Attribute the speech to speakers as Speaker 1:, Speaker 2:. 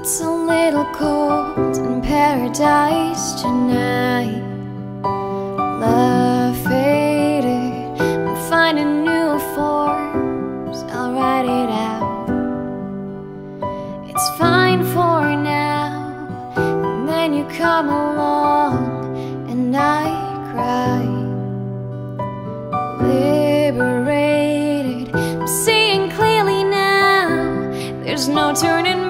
Speaker 1: It's a little cold in paradise tonight. Love faded, I'm finding new forms, I'll write it out. It's fine for now, and then you come along and I cry. Liberated, I'm seeing clearly now, there's no turning